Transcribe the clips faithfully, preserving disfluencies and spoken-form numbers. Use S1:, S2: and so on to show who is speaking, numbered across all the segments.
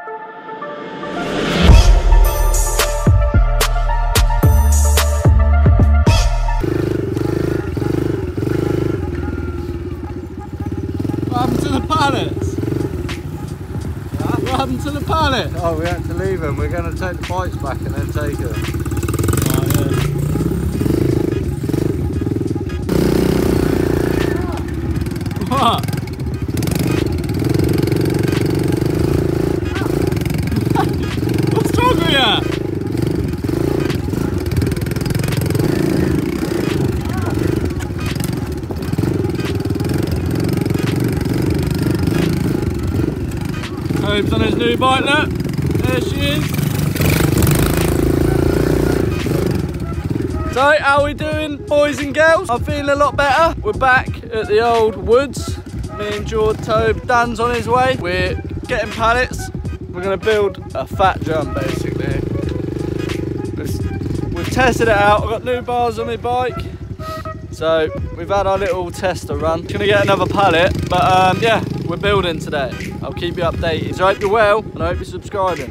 S1: What happened to the pallets? Huh? What happened to the pallets?
S2: Oh, we had to leave them. We're going to take the bikes back and then take them.
S1: Oh, yeah. What? What's wrong with you? Hope's on his new bike, look. There she is. So, how are we doing, boys and girls? I'm feeling a lot better. We're back at the old woods. Me and George, Tobe, Dan's on his way. We're getting pallets. We're gonna build a fat jump, basically. We've, we've tested it out. I've got new bars on my bike. So, we've had our little tester run. Gonna get another pallet, but um, yeah, we're building today. I'll keep you updated. So I hope you're well, and I hope you're subscribing.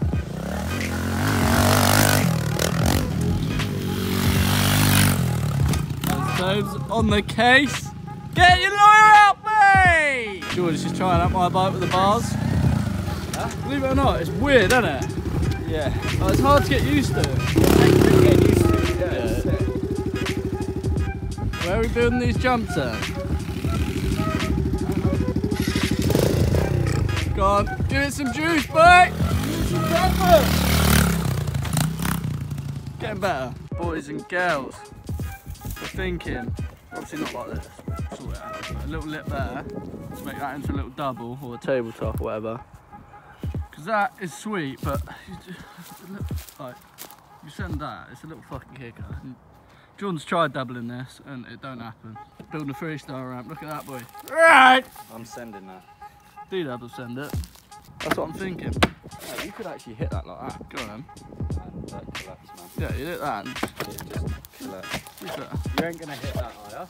S1: Tobe's on the case. Get your lawyer out, mate! George is just trying out my bike with the bars. Huh? Believe it or not, it's weird, isn't it?
S2: Yeah.
S1: Oh, it's hard to get used to.
S2: Really get used to it. Yeah.
S1: Yeah. Where are we building these jumps at? Go on, give it some juice, boy! Give it some breakfast! Getting better, boys and girls. We're thinking, obviously not like this, sort it out, but a little lip there. Let's make that into a little double or a tabletop or whatever. Because that is sweet, but you just, like, you send that, it's a little fucking kicker. And Jordan's tried doubling this and it don't happen. Building a three star ramp, look at that, boy. Right!
S2: I'm sending that.
S1: D-Dad will send it. That's what I'm thinking.
S2: Yeah, you could actually hit that like that.
S1: Go on then.
S2: And that collapse, man.
S1: Yeah, you hit that and
S2: Yeah, just kill it.
S1: who's that?
S2: You ain't gonna hit that, are you?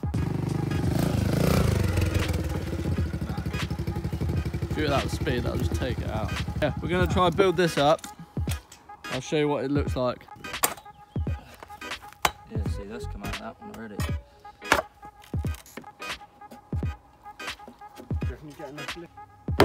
S1: If you hit that with speed, that'll just take it out. Yeah, we're gonna try and build this up. I'll show you what it looks like.
S2: Yeah, see, that's come out of that one already. Do you reckon you get enough lift?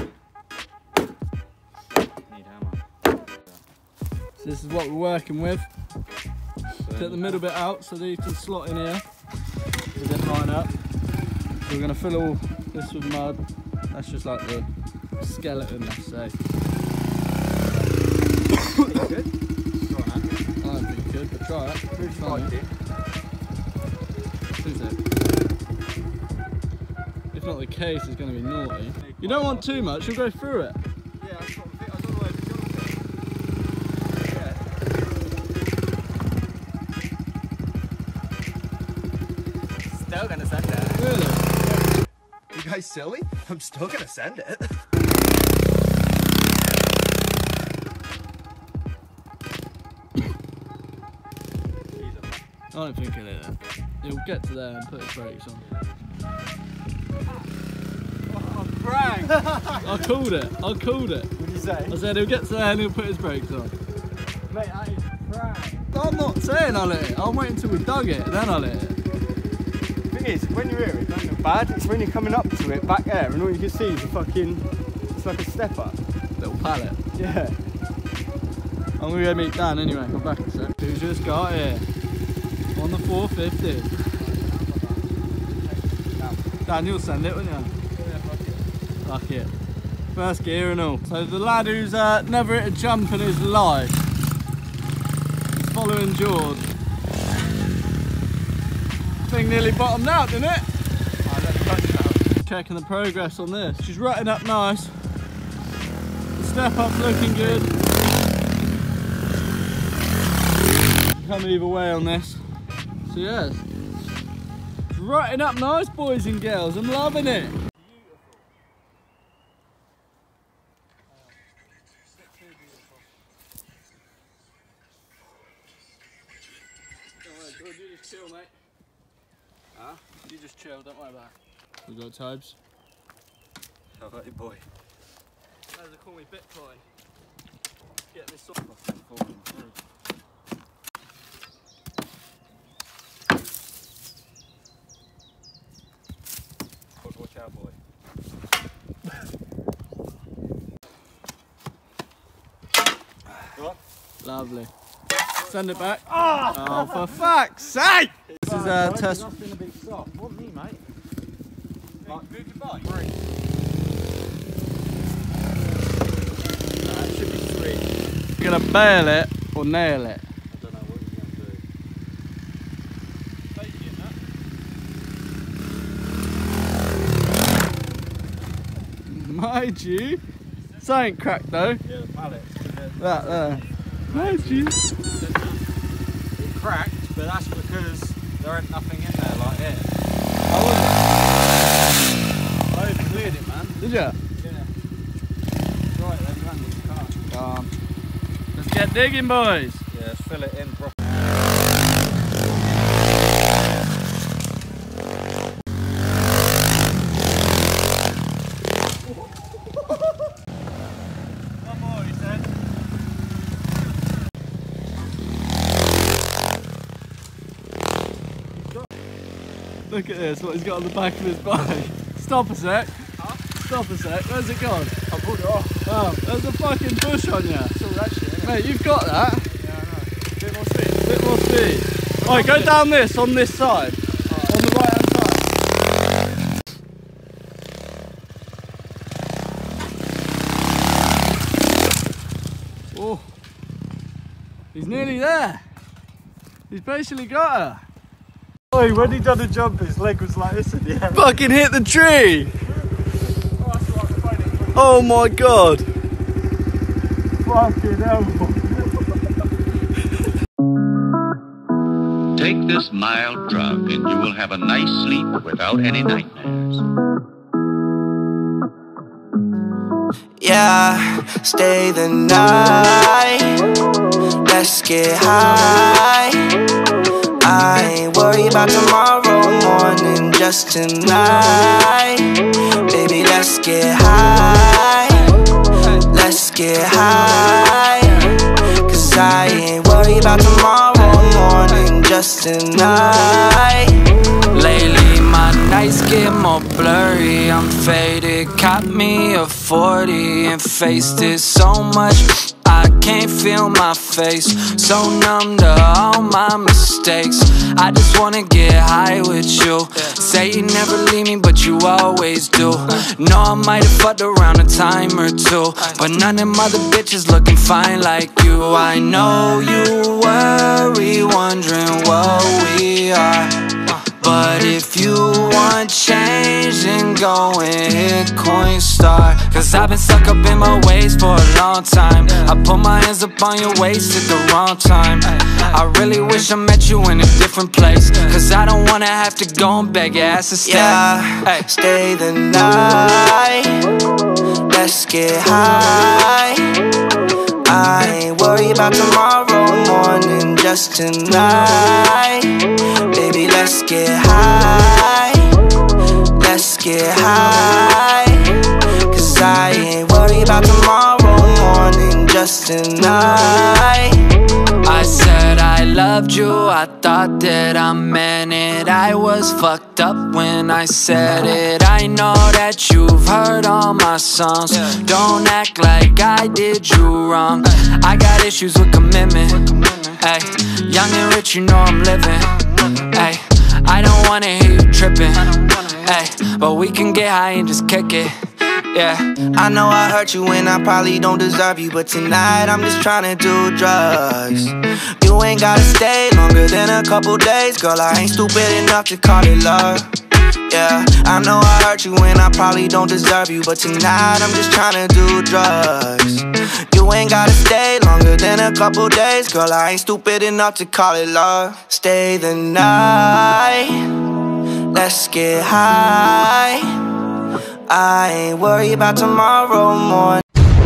S2: Need hammer.
S1: So this is what we're working with. Take the middle bit out so that you can slot in here. With it line up. So we're gonna fill all this with mud. That's just like the skeleton, let's say.
S2: Good?
S1: I don't think you could, but try it.
S2: Who's
S1: Try it. Who's it? If not, the case is going to be naughty. You don't want too much, you'll go through it.
S2: Yeah, that's what I think. I don't know where the jump is. Yeah. Still gonna send it.
S1: Really?
S3: You guys silly? I'm still gonna send it.
S1: I don't think he'll hit it. He'll get to there and put his brakes on.
S2: Oh, prank!
S1: I called it, I called it.
S2: What did you say?
S1: I said he'll get to there and he'll put his brakes on.
S2: Mate, that is prank.
S1: I'm not saying I'll hit it, I'll wait until we dug it, then I'll hit it.
S2: The thing is, when you're here, it doesn't look bad. It's when you're coming up to it, back there, and all you can see is a fucking, it's like a stepper.
S1: Little pallet.
S2: Yeah.
S1: I'm gonna go meet Dan anyway, come back a sec. Who's just got here? On the four fifty. Dan, you'll send it, won't you?
S2: Yeah, fuck it.
S1: Fuck it. First gear and all. So the lad who's uh, never hit a jump in his life is following George. Thing nearly bottomed out, didn't it?
S2: I let the touch out.
S1: Checking the progress on this. She's rutting up nice. The step up's looking good. Come either way on this. So yes, it's rutting up nice, boys and girls. I'm loving it. You just chill, mate. Huh? You just chill, don't worry about it. We got Tobes.
S2: Alright, boy.
S1: As they call me Bitcoin. get this off.
S2: Watch out, boy.
S1: Lovely. Send it back. Oh, oh for fuck's sake! This is a test.
S2: Been a bit soft. What me, mate? Like, move your bike.
S1: That should be sweet. You're gonna bail it or nail it.
S2: I don't know what you're gonna do. Safety in that.
S1: Mind you, something cracked though.
S2: Yeah, the pallet.
S1: That there. Mind you.
S2: It cracked, but that's because there ain't nothing in there like it. I even cleared it, man.
S1: Did ya?
S2: Yeah. Right, then run this car.
S1: Calm. Let's get digging, boys.
S2: Yeah, let's fill it in properly. One more, he said.
S1: Look at this, what he's got on the back of his bike. Stop a sec. Huh? Stop a sec. Where's it gone?
S2: I pulled it off.
S1: Oh, there's a fucking bush on you.
S2: It's all that shit, isn't it?
S1: Mate, you've got that.
S2: Yeah, I know. Bit more speed.
S1: Bit more speed. Alright, go down this, on this side.
S2: Right.
S1: On the right hand side. Oh. He's nearly there. He's basically got her.
S2: Oi, when he done the jump, his leg was like this in the air.
S1: Fucking hit the tree! Oh my god!
S2: Fucking hell.
S4: Take this mild drug and you will have a nice sleep without any nightmares.
S5: Yeah, stay the night. Let's get high. I ain't worried about tomorrow morning, just tonight. Baby, let's get high. Let's get high. Cause I ain't worried about tomorrow morning, just tonight. Lately my nights get more blurry, I'm faded. Caught me a forty and faced it so much I can't feel my face. So numb to all my mistakes. I just wanna get high with you. Say you never leave me, but you always do. Know I might have fucked around a time or two, but none of them other bitches looking fine like you. I know you worry, wondering what we are, but if you want change, then go and hit Coinstar. Cause I've been stuck up in my ways for a long time. I put my hands up on your waist at the wrong time. I really wish I met you in a different place, cause I don't wanna have to go and beg your ass to stay. Yeah, hey. Stay the night. Let's get high. I ain't worried about tomorrow morning, just tonight. Baby, let's get high. Let's get high. Cause I ain't worried about tomorrow morning, just tonight. I said I loved you, I thought that I meant it. I was fucked up when I said it. I know that you've heard all my songs. Don't act like I did you wrong. I got issues with commitment. Ay, young and rich, you know I'm living. Ay, I don't wanna hear you tripping. Ay, but we can get high and just kick it. Yeah, I know I hurt you and I probably don't deserve you, but tonight I'm just tryna do drugs. You ain't gotta stay longer than a couple days, girl, I ain't stupid enough to call it love. Yeah, I know I hurt you and I probably don't deserve you, but tonight I'm just tryna do drugs. You ain't gotta stay longer than a couple days, girl, I ain't stupid enough to call it love. Stay the night. Let's get high. I ain't worried about tomorrow morning.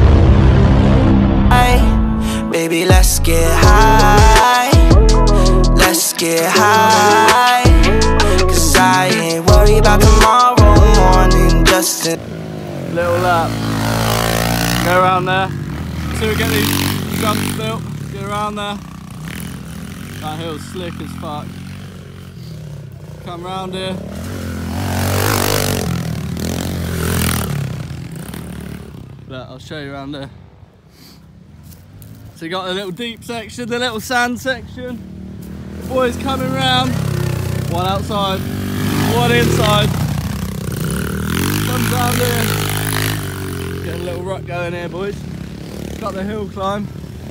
S5: Baby, let's get high. Let's get high. Cause I ain't worried about tomorrow morning, just in.
S1: Little lap. Go around there. until we get these jumps built, get around there. That hill's slick as fuck. Come round here. Look, I'll show you around there. So you got the little deep section, the little sand section. The boys coming round. One outside, one inside. Comes round here. Get a little rut going here, boys. Got the hill climb.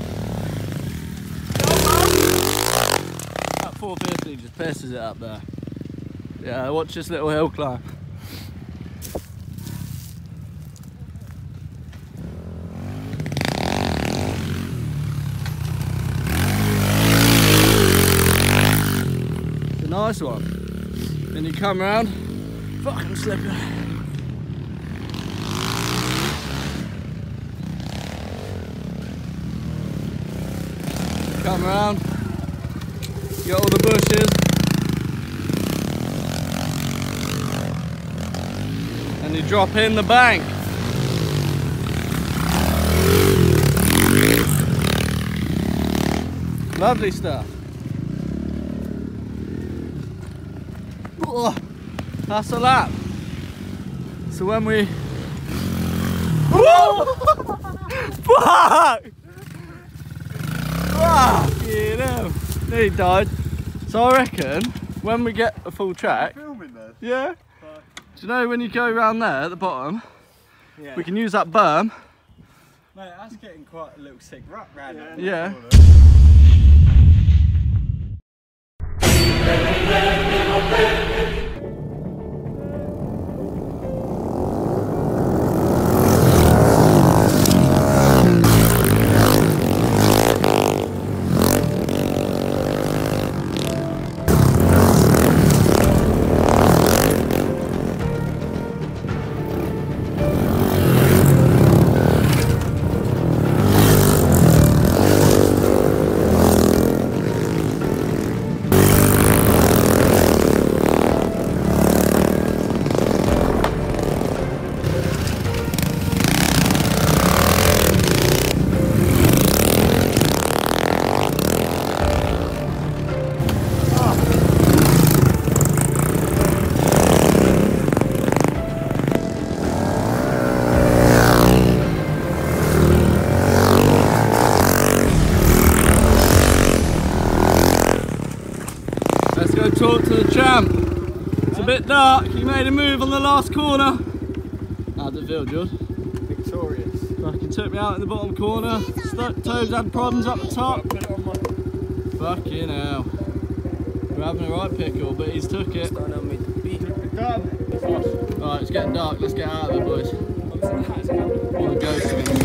S1: At four fifty just pisses it up there. Yeah, watch this little hill climb. It's a nice one. Then you come round, fucking slippery. Come around, get all the bushes, and you drop in the bank. Lovely stuff. Oh, that's a lap. So when we... Fuck! Fucking hell. He died. So I reckon when we get a full track,
S2: Filming this?
S1: yeah.
S2: Fuck.
S1: Do you know when you go around there at the bottom,
S2: Yeah.
S1: we can use that berm.
S2: Mate, that's getting quite a little sick rut round there.
S1: Yeah. Let's go talk to the champ. It's a bit dark. He made a move on the last corner. How did it feel, George?
S2: Victorious.
S1: Fucking took me out in the bottom corner. Stuck toes had problems up the top.
S2: Put it on my...
S1: Fucking hell. We're having a right pickle, but he's took it.
S2: Starting on me to beat.
S1: Alright, it's getting dark. Let's get out of there, boys. All the ghosts are